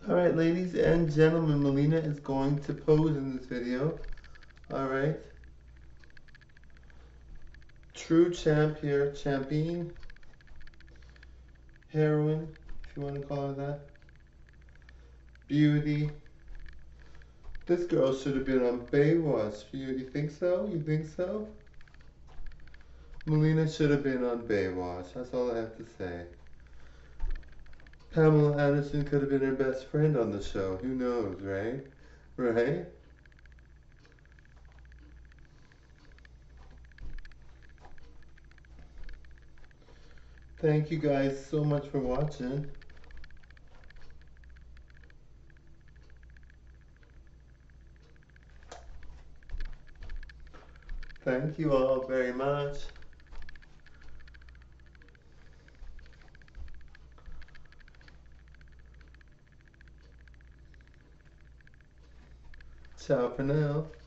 Alright, ladies and gentlemen, Melina is going to pose in this video. Alright. True champ here, champion, heroine, if you want to call her that. Beauty. This girl should have been on Baywatch. You think so? You think so? Melina should have been on Baywatch. That's all I have to say. Pamela Anderson could have been her best friend on the show. Who knows, right? Right? Thank you guys so much for watching. Thank you all very much. Ciao for now.